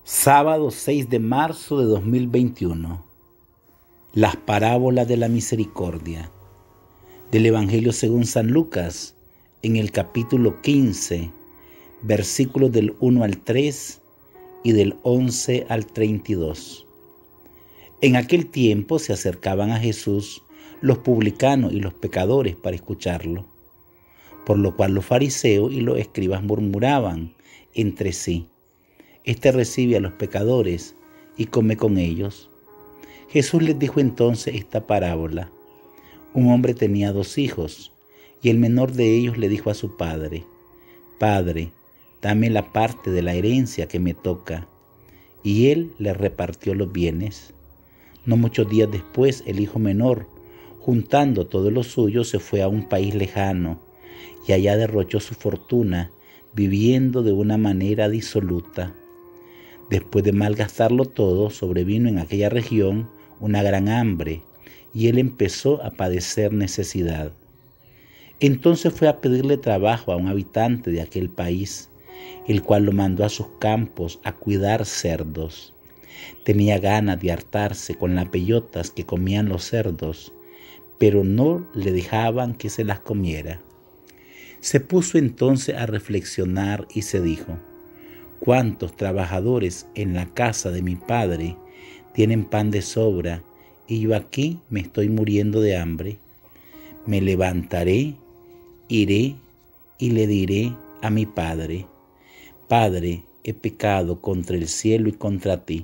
Sábado 6 de marzo de 2021. Las parábolas de la misericordia. Del Evangelio según San Lucas, en el capítulo 15, versículos del 1 al 3 y del 11 al 32. En aquel tiempo se acercaban a Jesús los publicanos y los pecadores para escucharlo, por lo cual los fariseos y los escribas murmuraban entre sí: Este recibe a los pecadores y come con ellos. Jesús les dijo entonces esta parábola. Un hombre tenía 2 hijos, y el menor de ellos le dijo a su padre: Padre, dame la parte de la herencia que me toca. Y él le repartió los bienes. No muchos días después, el hijo menor, juntando todo lo suyo, se fue a un país lejano, y allá derrochó su fortuna, viviendo de una manera disoluta. Después de malgastarlo todo, sobrevino en aquella región una gran hambre, y él empezó a padecer necesidad. Entonces fue a pedirle trabajo a un habitante de aquel país, el cual lo mandó a sus campos a cuidar cerdos. Tenía ganas de hartarse con las bellotas que comían los cerdos, pero no le dejaban que se las comiera. Se puso entonces a reflexionar y se dijo: ¿Cuántos trabajadores en la casa de mi padre tienen pan de sobra y yo aquí me estoy muriendo de hambre? Me levantaré, iré y le diré a mi padre: Padre, he pecado contra el cielo y contra ti.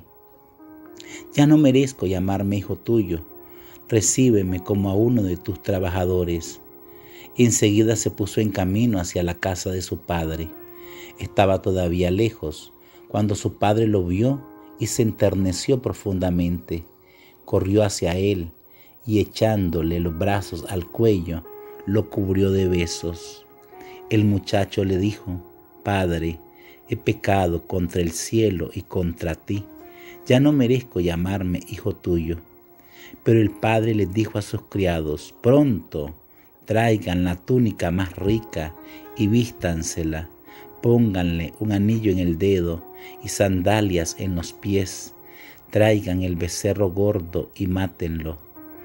Ya no merezco llamarme hijo tuyo. Recíbeme como a uno de tus trabajadores. Enseguida se puso en camino hacia la casa de su padre. Estaba todavía lejos cuando su padre lo vio y se enterneció profundamente. Corrió hacia él y, echándole los brazos al cuello, lo cubrió de besos. El muchacho le dijo: Padre, he pecado contra el cielo y contra ti. Ya no merezco llamarme hijo tuyo. Pero el padre les dijo a sus criados: Pronto, traigan la túnica más rica y vístansela. Pónganle un anillo en el dedo y sandalias en los pies. Traigan el becerro gordo y mátenlo.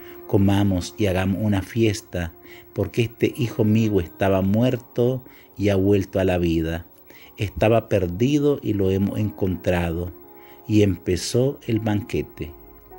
Comamos y hagamos una fiesta, porque este hijo mío estaba muerto y ha vuelto a la vida. Estaba perdido y lo hemos encontrado. Y empezó el banquete.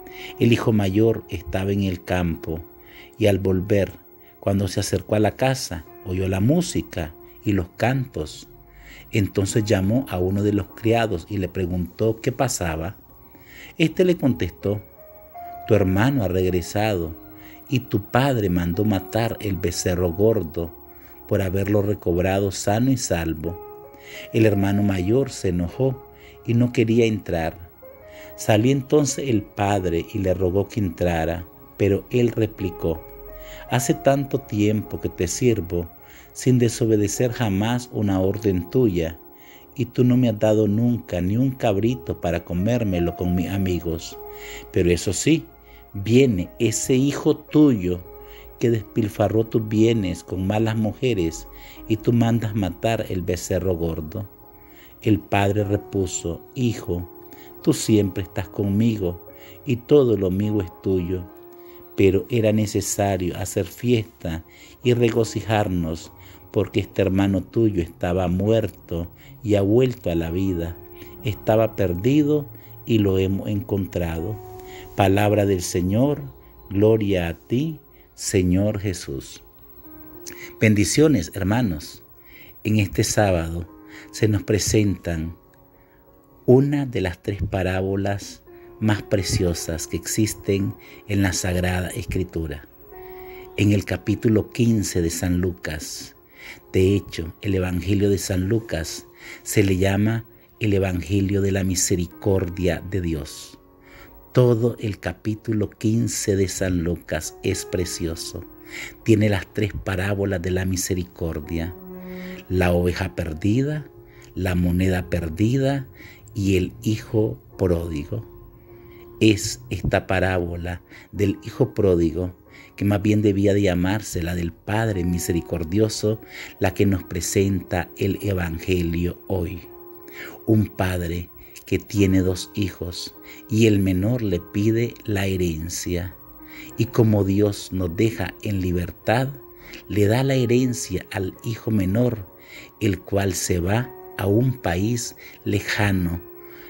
El hijo mayor estaba en el campo, y al volver, cuando se acercó a la casa, oyó la música y los cantos. Entonces llamó a uno de los criados y le preguntó qué pasaba. Este le contestó: Tu hermano ha regresado, y tu padre mandó matar el becerro gordo por haberlo recobrado sano y salvo. El hermano mayor se enojó y no quería entrar. Salió entonces el padre y le rogó que entrara, pero él replicó: Hace tanto tiempo que te sirvo, sin desobedecer jamás una orden tuya, y tú no me has dado nunca ni un cabrito para comérmelo con mis amigos. Pero eso sí, viene ese hijo tuyo que despilfarró tus bienes con malas mujeres, y tú mandas matar el becerro gordo. El padre repuso: Hijo, tú siempre estás conmigo, y todo lo mío es tuyo. Pero era necesario hacer fiesta y regocijarnos, porque este hermano tuyo estaba muerto y ha vuelto a la vida. Estaba perdido y lo hemos encontrado. Palabra del Señor. Gloria a ti, Señor Jesús. Bendiciones, hermanos. En este sábado se nos presentan una de las 3 parábolas más preciosas que existen en la Sagrada Escritura. En el capítulo 15 de San Lucas, de hecho, el Evangelio de San Lucas se le llama el Evangelio de la Misericordia de Dios. Todo el capítulo 15 de San Lucas es precioso. Tiene las 3 parábolas de la misericordia: la oveja perdida, la moneda perdida y el hijo pródigo. Es esta parábola del hijo pródigo, que más bien debía de llamarse la del Padre misericordioso, la que nos presenta el Evangelio hoy. Un padre que tiene 2 hijos y el menor le pide la herencia. Y como Dios nos deja en libertad, le da la herencia al hijo menor, el cual se va a un país lejano,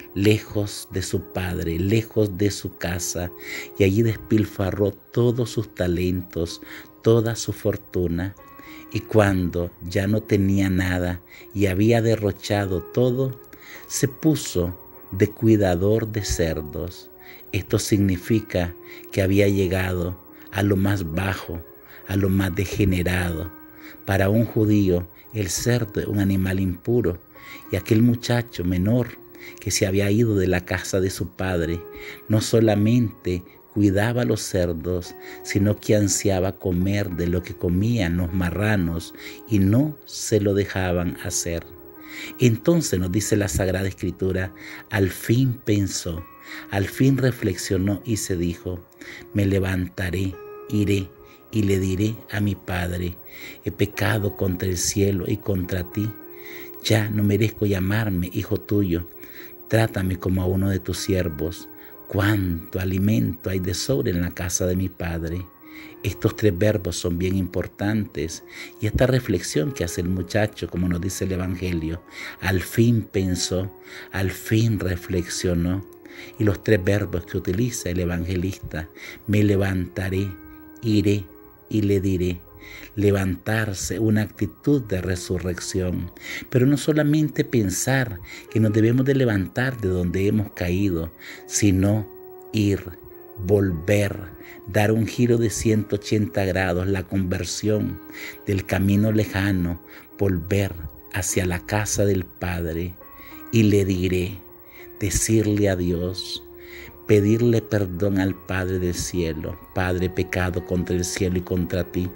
lejos de su padre, lejos de su casa, y allí despilfarró todos sus talentos, toda su fortuna. Y cuando ya no tenía nada y había derrochado todo, se puso de cuidador de cerdos. Esto significa que había llegado a lo más bajo, a lo más degenerado. Para un judío, el cerdo es un animal impuro, y aquel muchacho menor que se había ido de la casa de su padre, no solamente cuidaba los cerdos, sino que ansiaba comer de lo que comían los marranos y no se lo dejaban hacer. Entonces nos dice la Sagrada Escritura, al fin pensó, al fin reflexionó y se dijo, me levantaré, iré y le diré a mi padre, he pecado contra el cielo y contra ti, ya no merezco llamarme hijo tuyo, trátame como a uno de tus siervos. Cuánto alimento hay de sobra en la casa de mi padre. Estos 3 verbos son bien importantes, y esta reflexión que hace el muchacho, como nos dice el Evangelio, al fin pensó, al fin reflexionó, y los 3 verbos que utiliza el evangelista, me levantaré, iré y le diré. Levantarse, una actitud de resurrección, pero no solamente pensar que nos debemos de levantar de donde hemos caído, sino ir, volver, dar un giro de 180 grados, la conversión del camino lejano, volver hacia la casa del Padre. Y le diré, decirle a Dios, pedirle perdón al Padre del cielo, Padre, he pecado contra el cielo y contra ti.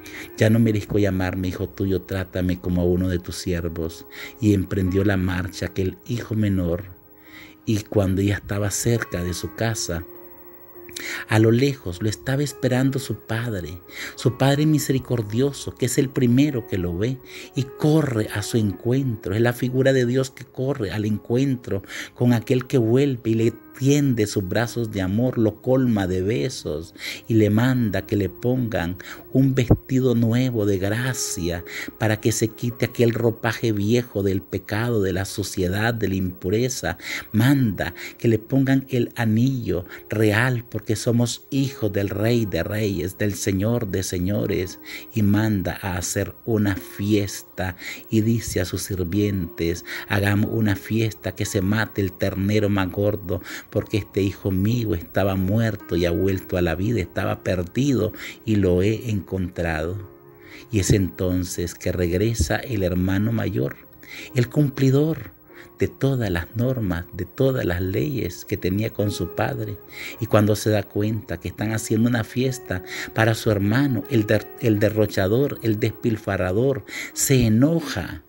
Ya no merezco llamarme hijo tuyo, trátame como a uno de tus siervos. Y emprendió la marcha aquel hijo menor. Y cuando ya estaba cerca de su casa, a lo lejos lo estaba esperando su padre misericordioso, que es el primero que lo ve y corre a su encuentro. Es la figura de Dios que corre al encuentro con aquel que vuelve y le tiende sus brazos de amor, lo colma de besos y le manda que le pongan un vestido nuevo de gracia para que se quite aquel ropaje viejo del pecado, de la suciedad, de la impureza. Manda que le pongan el anillo real porque somos hijos del Rey de Reyes, del Señor de Señores, y manda a hacer una fiesta y dice a sus sirvientes, hagamos una fiesta, que se mate el ternero más gordo, porque este hijo mío estaba muerto y ha vuelto a la vida, estaba perdido y lo he encontrado. Y es entonces que regresa el hermano mayor, el cumplidor de todas las normas, de todas las leyes que tenía con su padre. Y cuando se da cuenta que están haciendo una fiesta para su hermano, el derrochador, el despilfarrador, se enoja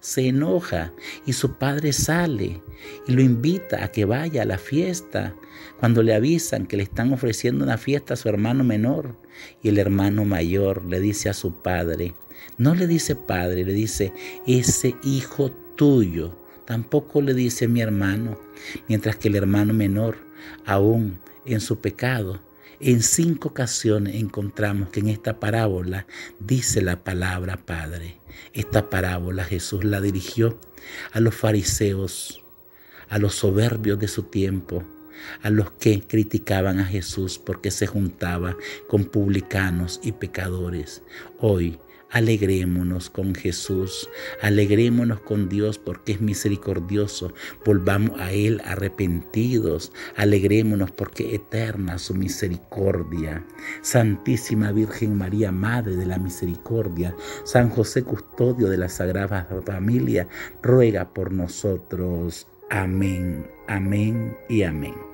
y su padre sale y lo invita a que vaya a la fiesta. Cuando le avisan que le están ofreciendo una fiesta a su hermano menor, y el hermano mayor le dice a su padre, no le dice padre, le dice ese hijo tuyo. Tampoco le dice mi hermano, mientras que el hermano menor, aún en su pecado, en 5 ocasiones encontramos que en esta parábola dice la palabra Padre. Esta parábola Jesús la dirigió a los fariseos, a los soberbios de su tiempo, a los que criticaban a Jesús porque se juntaba con publicanos y pecadores. Hoy, alegrémonos con Jesús, alegrémonos con Dios porque es misericordioso, volvamos a Él arrepentidos, alegrémonos porque eterna su misericordia. Santísima Virgen María, Madre de la Misericordia, San José, custodio de la Sagrada Familia, ruega por nosotros. Amén, amén y amén.